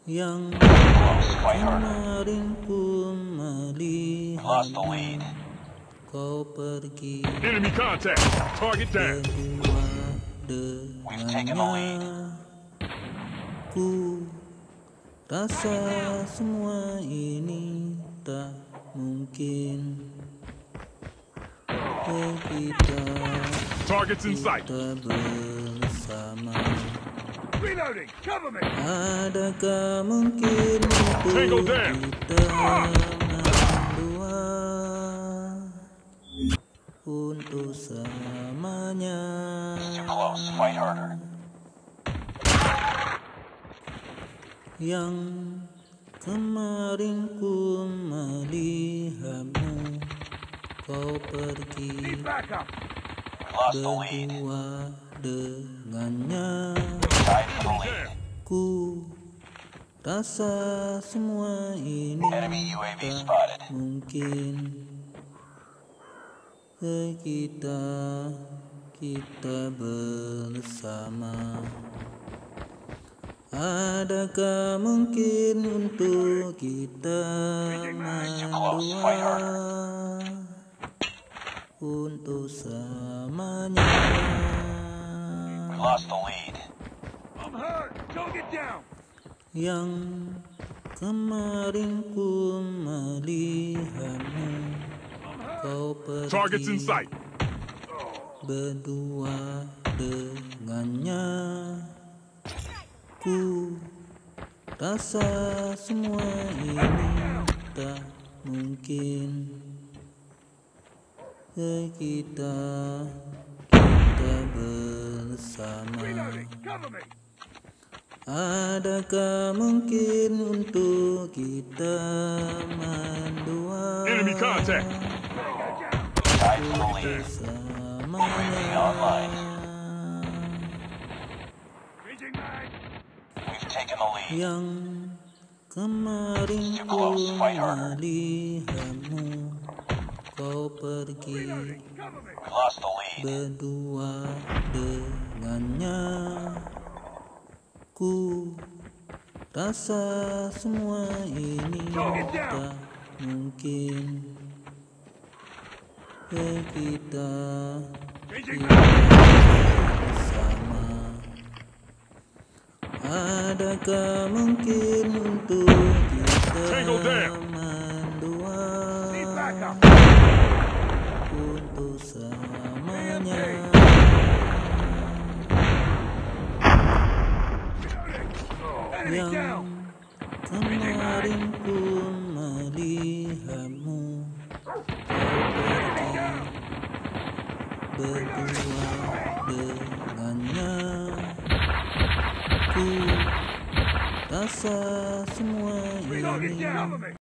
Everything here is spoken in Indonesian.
yang kemarin ku melihatmu kau pergi Enemy contact. Target down. berdua dengannya. Ku rasa semua ini tak mungkin. Kita Targets in sight. bersama. Reloading. Cover me. Adakah mungkin untuk Tango down. kita berdua untuk selamanya? Yang kemarin ku melihatmu kau pergi berdua dengannya. Ku rasa semua ini tak mungkin. Kita bersama. Adakah mungkin untuk kita berdua untuk selamanya? Yang kemarin ku melihatmu kau Targets in pergi sight. berdua dengannya. Ku rasa semua ini tak mungkin. Kita bersama. Adakah mungkin untuk kita berdua Enemy contact. untuk selamanya? Yang kemarin ku melihatmu kau pergi berdua dengannya. Ku rasa semua ini tak mungkin. Kita bersama. Adakah mungkin untuk kita berdua untuk selamanya? Yang kemarin ku melihatmu kau pergi berdua dengannya. Ku rasa semua ini